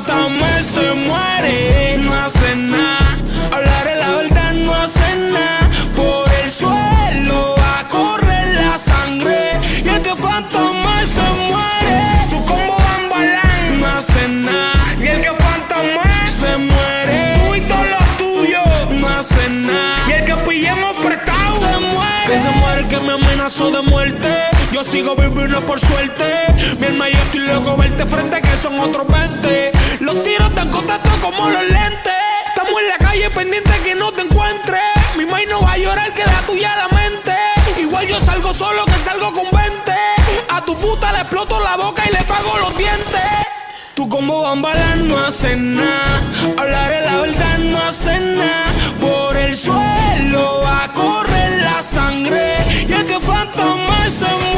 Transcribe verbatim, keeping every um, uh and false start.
fantasma se muere, no hace nada. Hablaré la verdad, no hace nada. Por el suelo va a correr la sangre. Y el que fantasma se muere, Tu combo Bambalán, no hace nada. y el que fantasma Se muere, tú y todos los tuyos, no hace nada. y el que pillemos prestado Se muere, que se muere, que me amenazó de muerte. Yo sigo viviendo por suerte. Mi hermano, yo estoy loco verte frente, que son otros veinte. Los tiros dan contacto como los lentes. Estamos en la calle pendiente que no te encuentre. Mi maíz no va a llorar, que la tuya la mente. Igual yo salgo solo que salgo con veinte. A tu puta le exploto la boca y le pago los dientes. Tu combo Bambalán no hace nada. Hablaré la verdad, no hace nada. Por el suelo va a correr la sangre. Y el que fantasma se muere.